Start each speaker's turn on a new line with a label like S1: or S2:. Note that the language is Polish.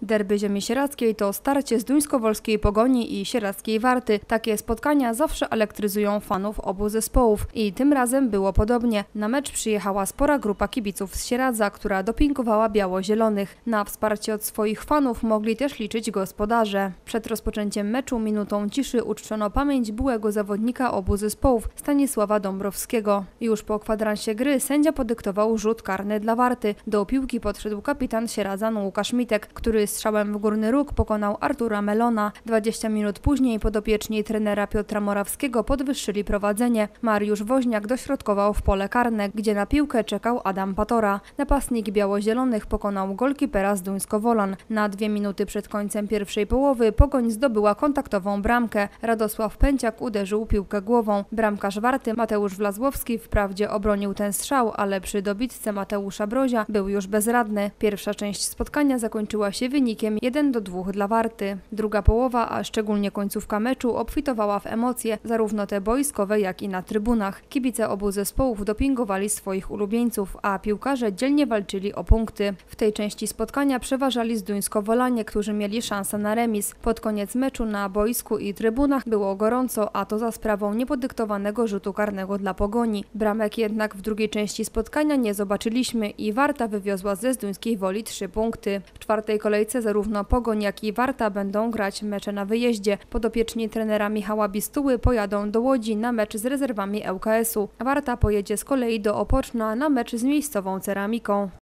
S1: Derby ziemi sieradzkiej to starcie zduńskowolskiej Pogoni i sieradzkiej Warty. Takie spotkania zawsze elektryzują fanów obu zespołów i tym razem było podobnie. Na mecz przyjechała spora grupa kibiców z Sieradza, która dopingowała biało-zielonych. Na wsparcie od swoich fanów mogli też liczyć gospodarze. Przed rozpoczęciem meczu minutą ciszy uczczono pamięć byłego zawodnika obu zespołów, Stanisława Dąbrowskiego. Już po kwadransie gry sędzia podyktował rzut karny dla Warty. Do piłki podszedł kapitan Sieradzan Łukasz Mitek, który strzałem w górny róg pokonał Artura Melona. 20 minut później podopieczni trenera Piotra Morawskiego podwyższyli prowadzenie. Mariusz Woźniak dośrodkował w pole karne, gdzie na piłkę czekał Adam Patora. Napastnik biało-zielonych pokonał golkipera z Duńsko-Wolan. Na 2 minuty przed końcem pierwszej połowy Pogoń zdobyła kontaktową bramkę. Radosław Pęciak uderzył piłkę głową. Bramkarz Warty Mateusz Wlazłowski wprawdzie obronił ten strzał, ale przy dobitce Mateusza Brozia był już bezradny. Pierwsza część spotkania zakończyła się wynikiem 1-2 dla Warty. Druga połowa, a szczególnie końcówka meczu obfitowała w emocje, zarówno te boiskowe, jak i na trybunach. Kibice obu zespołów dopingowali swoich ulubieńców, a piłkarze dzielnie walczyli o punkty. W tej części spotkania przeważali zduńsko-wolanie, którzy mieli szansę na remis. Pod koniec meczu na boisku i trybunach było gorąco, a to za sprawą niepodyktowanego rzutu karnego dla Pogoni. Bramek jednak w drugiej części spotkania nie zobaczyliśmy i Warta wywiozła ze Zduńskiej Woli 3 punkty. W czwartej kolejce zarówno Pogoń, jak i Warta będą grać mecze na wyjeździe. Podopieczni trenera Michała Bistuły pojadą do Łodzi na mecz z rezerwami ŁKS-u. Warta pojedzie z kolei do Opoczna na mecz z miejscową Ceramiką.